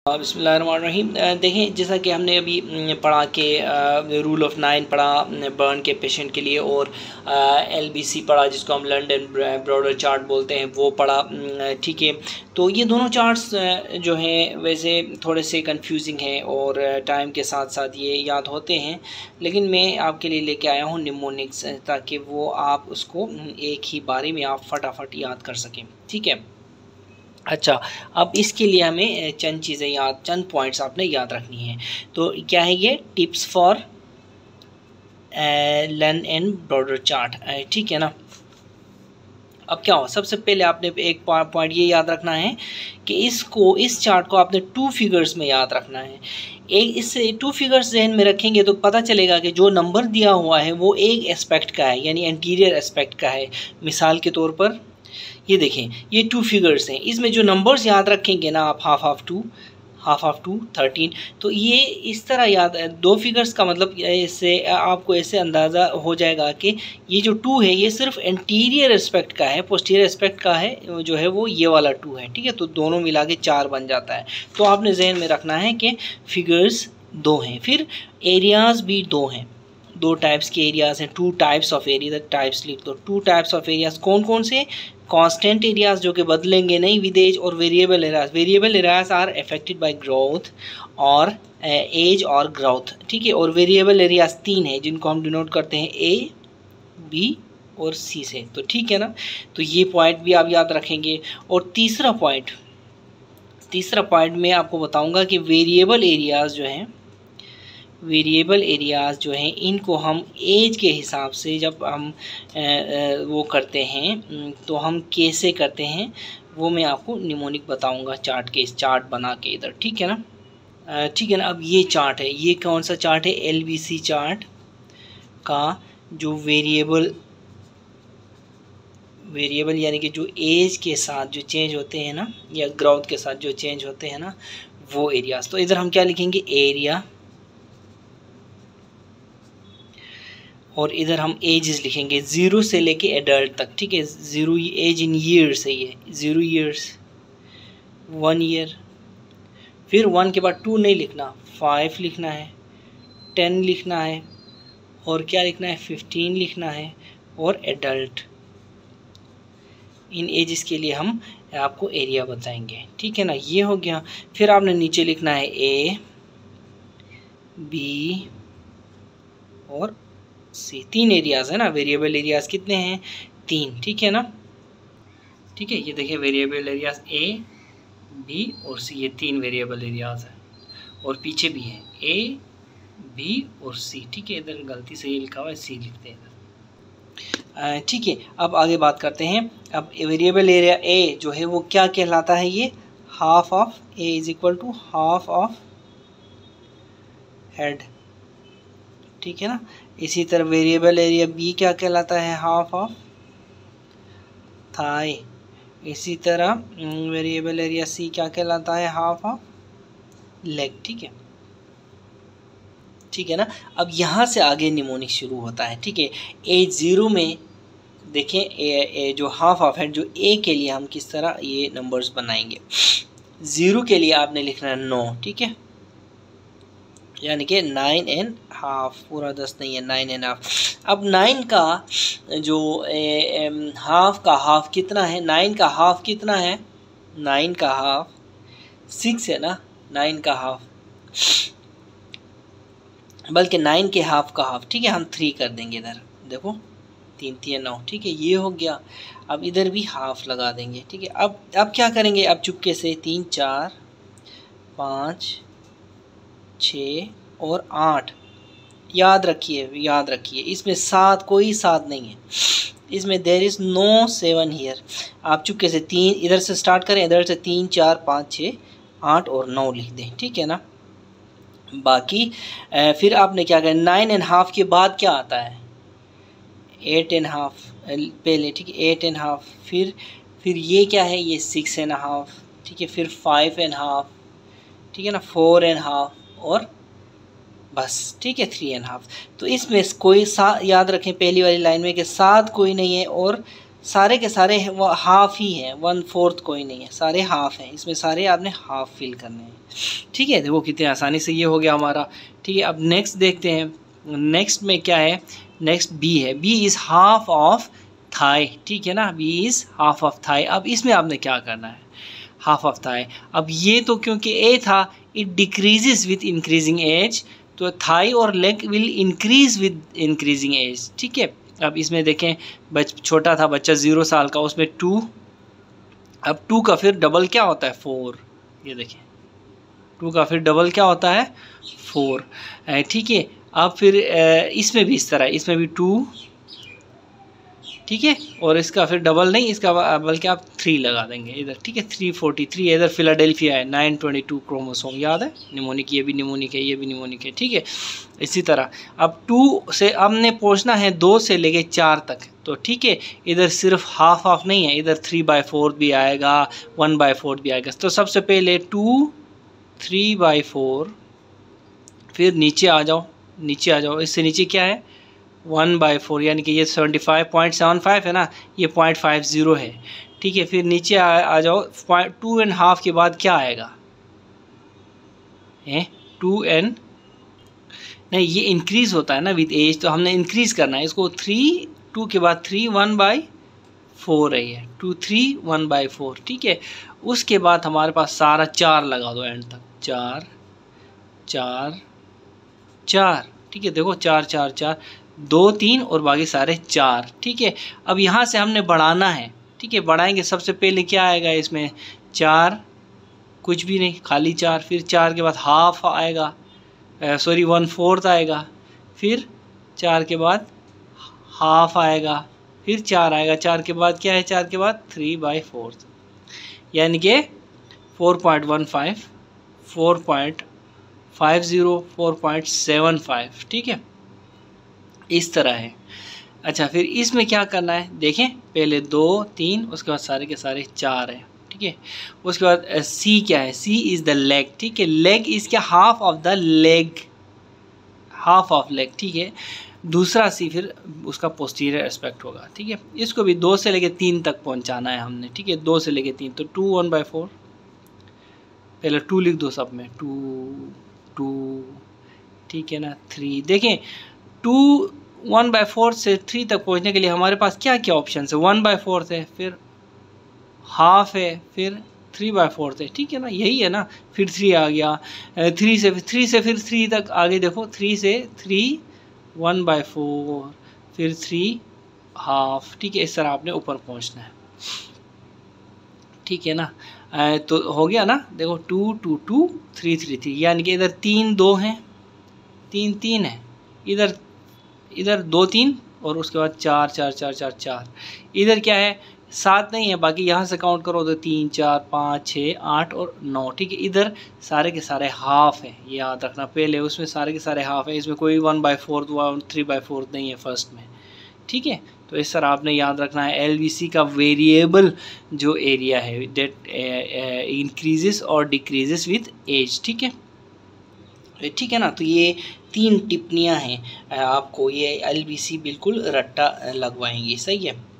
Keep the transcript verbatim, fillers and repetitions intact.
बिस्मिल्लाहिर्रहमानिर्रहीम। देखें, जैसा कि हमने अभी पढ़ा कि रूल ऑफ नाइन पढ़ा बर्न के पेशेंट के लिए, और एल बी सी पढ़ा जिसको हम लंदन ब्रॉडर चार्ट बोलते हैं, वो पढ़ा। ठीक है, तो ये दोनों चार्ट्स जो हैं वैसे थोड़े से कंफ्यूजिंग हैं और टाइम के साथ साथ ये याद होते हैं, लेकिन मैं आपके लिए लेके आया हूँ निमोनिक्स, ताकि वो आप उसको एक ही बारी में आप फटाफट याद कर सकें। ठीक है, अच्छा, अब इसके लिए हमें चंद चीज़ें याद चंद पॉइंट्स आपने याद रखनी है। तो क्या है ये? Tips for Lund and Browder chart. ठीक है ना। अब क्या हो, सबसे पहले आपने एक पॉइंट ये याद रखना है कि इसको इस चार्ट को आपने टू फिगर्स में याद रखना है। एक इससे टू फिगर्स जहन में रखेंगे तो पता चलेगा कि जो नंबर दिया हुआ है वो एक एस्पेक्ट का है, यानी एंटीरियर एस्पेक्ट का है। मिसाल के तौर पर ये देखें, ये टू फिगर्स हैं, इसमें जो नंबर्स याद रखेंगे ना आप, half half two half half two thirteen, तो ये इस तरह याद, दो फिगर्स का मतलब इससे आपको ऐसे अंदाज़ा हो जाएगा कि ये जो टू है ये सिर्फ एंटीरियर एस्पेक्ट का है, पोस्टीरियर एस्पेक्ट का है जो है वो ये वाला टू है। ठीक है, तो दोनों मिला के चार बन जाता है। तो आपने जहन में रखना है कि फिगर्स दो हैं। फिर एरियाज़ भी दो हैं, दो टाइप्स के एरियाज़ हैं, two types of area. Types लिख दो, टू टाइप्स ऑफ एरियाज़ कौन कौन से? कांस्टेंट एरियाज़ जो कि बदलेंगे नहीं विद एज, और variable areas. Variable areas are affected by growth और एज और ग्रोथ। ठीक है, और वेरिएबल एरियाज़ तीन है जिनको हम डिनोट करते हैं ए, बी और सी से। तो ठीक है ना, तो ये पॉइंट भी आप याद रखेंगे। और तीसरा पॉइंट तीसरा पॉइंट मैं आपको बताऊंगा कि वेरिएबल एरियाज़ जो हैं वेरिएबल एरियाज़ जो हैं इनको हम एज के हिसाब से जब हम वो करते हैं तो हम कैसे करते हैं वो मैं आपको निमोनिक बताऊंगा चार्ट के, इस चार्ट बना के इधर। ठीक है ना। ठीक है ना। अब ये चार्ट है, ये कौन सा चार्ट है? एल बी सी चार्ट का जो वेरिएबल वेरिएबल यानी कि जो एज के साथ जो चेंज होते हैं ना, या ग्रोथ के साथ जो चेंज होते हैं ना, वो एरियाज़। तो इधर हम क्या लिखेंगे? एरिया, और इधर हम एजेस लिखेंगे ज़ीरो से लेके एडल्ट तक। ठीक है, ज़ीरो एज इन ईयर्स है, ये ज़ीरो ईयर्स, वन ईयर। फिर वन के बाद टू नहीं लिखना, फाइव लिखना है, टेन लिखना है, और क्या लिखना है? फिफ्टीन लिखना है, और एडल्ट। इन एजेस के लिए हम आपको एरिया बताएंगे। ठीक है ना, ये हो गया। फिर आपने नीचे लिखना है ए, बी और सी। तीन एरियाज़ है ना, वेरिएबल एरियाज़ कितने हैं? तीन। ठीक है ना। ठीक है, ये देखिए वेरिएबल एरियाज़ ए, बी और सी, ये तीन वेरिएबल एरियाज़ हैं। और पीछे भी हैं ए, बी और सी। ठीक है, इधर गलती से ये लिखा हुआ है, सी लिखते हैं इधर। ठीक है, अब आगे बात करते हैं। अब वेरिएबल एरिया ए जो है वो क्या कहलाता है? ये half of A is equal to half of head. ठीक है ना। इसी तरह वेरिएबल एरिया बी क्या कहलाता है? Half of thigh. इसी तरह वेरिएबल एरिया सी क्या कहलाता है? Half of leg. ठीक है, ठीक है ना। अब यहाँ से आगे निमोनिक शुरू होता है। ठीक है, ए ज़ीरो में देखें, ए, ए जो हाफ ऑफ है, जो ए के लिए हम किस तरह ये नंबर्स बनाएंगे। ज़ीरो के लिए आपने लिखना है नौ। ठीक है, यानी कि नाइन एंड हाफ, पूरा दस नहीं है, नाइन एंड हाफ। अब नाइन का जो ए, ए, हाफ का हाफ कितना है? नाइन का हाफ कितना है? नाइन का हाफ सिक्स है ना, नाइन का हाफ, बल्कि नाइन के हाफ का हाफ। ठीक है, हम थ्री कर देंगे इधर, देखो तीन तीन नौ। ठीक है, ये हो गया। अब इधर भी हाफ लगा देंगे। ठीक है, अब अब क्या करेंगे? अब चुपके से तीन, चार, पाँच, छः और आठ। याद रखिए याद रखिए इसमें सात, कोई सात नहीं है इसमें, there is no seven here. आप चुपके से तीन इधर से स्टार्ट करें, इधर से तीन, चार, पाँच, छः, आठ और नौ लिख दें। ठीक है ना। बाकी फिर आपने क्या करें? नाइन एंड हाफ के बाद क्या आता है? एट एंड हाफ पहले। ठीक है, एट एंड हाफ। फिर फिर ये क्या है? ये सिक्स एंड हाफ। ठीक है, फिर फाइव एंड हाफ। ठीक है ना, फोर एंड हाफ, और बस। ठीक है, थ्री एंड हाफ। तो इसमें कोई सा याद रखें पहली वाली लाइन में कि सात कोई नहीं है और सारे के सारे वो हाफ ही है, वन फोर्थ कोई नहीं है, सारे हाफ हैं, इसमें सारे आपने हाफ फिल करने हैं। ठीक है, देखो कितने आसानी से ये हो गया हमारा। ठीक है, अब नेक्स्ट देखते हैं, नेक्स्ट में क्या है, नेक्स्ट बी है, B is half of thigh. ठीक है ना, B is half of thigh. अब इसमें आपने क्या करना है, हाफ ऑफ थाई। अब ये तो क्योंकि ए था, it decreases with increasing age, तो थाई और leg will increase with increasing age. ठीक है, अब इसमें देखें, बच छोटा था बच्चा ज़ीरो साल का, उसमें टू, अब टू का फिर डबल क्या होता है, फोर। ये देखें, टू का फिर डबल क्या होता है, फोर। ठीक है, अब फिर इसमें भी इस तरह, इसमें भी टू, ठीक है, और इसका फिर डबल नहीं, इसका बल्कि आप थ्री लगा देंगे इधर। ठीक है, थ्री फोर्टी थ्री, इधर फिलाडेल्फिया है, नाइन ट्वेंटी टू क्रोमोसोम, याद है, निमोनिक, ये भी निमोनिक है, ये भी निमोनिक है। ठीक है, इसी तरह अब टू से हमने पहुंचना है दो से लेके चार तक, तो ठीक है, इधर सिर्फ हाफ हाफ नहीं है, इधर थ्री बाई फोर्थ भी आएगा, वन बाई फोर्थ भी आएगा। तो सबसे पहले टू, थ्री बाई फोर, फिर नीचे आ जाओ, नीचे आ जाओ, इससे नीचे क्या है, वन बाई फोर, यानी कि ये seventy five point seven five है ना, ये पॉइंट फाइव ज़ीरो है। ठीक है, फिर नीचे आ, आ जाओ, पॉइंट टू एंड हाफ के बाद क्या आएगा, है टू एंड, नहीं ये इंक्रीज़ होता है ना विद एज, तो हमने इंक्रीज़ करना है इसको, थ्री, टू के बाद थ्री, वन बाई फोर है ये, two three one by four. ठीक है, उसके बाद हमारे पास सारा चार लगा दो एंड तक, चार चार चार। ठीक है, देखो चार चार चार, दो तीन और बाकी सारे चार। ठीक है, अब यहाँ से हमने बढ़ाना है। ठीक है, बढ़ाएंगे, सबसे पहले क्या आएगा इसमें, चार, कुछ भी नहीं, खाली चार, फिर चार के बाद हाफ आएगा, सॉरी वन फोर्थ आएगा, फिर चार के बाद हाफ आएगा, फिर चार आएगा, चार के बाद क्या है, चार के बाद थ्री बाई फोर्थ, यानी कि four point one five, four point five zero, four point seven five. ठीक है, इस तरह है। अच्छा, फिर इसमें क्या करना है, देखें, पहले दो, तीन, उसके बाद सारे के सारे चार है। ठीक है, उसके बाद सी क्या है, सी इज़ द लेग। ठीक है, लेग इज़ क्या, half of the leg, half of leg. ठीक है, दूसरा सी फिर उसका पोस्टीरियर एस्पेक्ट होगा। ठीक है, इसको भी दो से लेके तीन तक पहुंचाना है हमने। ठीक है, दो से लेके तीन, तो टू वन बाई फोर, पहले टू लिख दो सब में, टू टू, ठीक है ना, थ्री। देखें, टू वन बाई फोर्थ से थ्री तक पहुंचने के लिए हमारे पास क्या क्या ऑप्शन है, वन बाई फोर्थ है, फिर हाफ है, फिर थ्री बाई फोर्थ है। ठीक है ना, यही है ना, फिर थ्री आ गया, थ्री से थ्री से फिर थ्री तक आगे देखो, थ्री से थ्री, वन बाई फोर, फिर थ्री हाफ। ठीक है, इस तरह आपने ऊपर पहुंचना है। ठीक है ना, तो हो गया ना, देखो two two two, three three three, यानी कि इधर तीन दो हैं, तीन तीन है, इधर इधर दो तीन, और उसके बाद चार चार चार चार चार, इधर क्या है, सात नहीं है, बाकी यहाँ से काउंट करो तो तीन, चार, पाँच, छः, आठ और नौ। ठीक है, इधर सारे के सारे हाफ हैं, ये याद रखना, पहले उसमें सारे के सारे हाफ है, इसमें कोई one by fourth one three by fourth नहीं है फर्स्ट में। ठीक है, तो इस तरह आपने याद रखना है। एल वी सी का वेरिएबल जो एरिया है डेट इंक्रीजेस और डिक्रीजेस विथ एज। ठीक है, ठीक है ना, तो ये तीन टिप्पणियां हैं, आपको ये एल वी सी बिल्कुल रट्टा लगवाएंगी। सही है।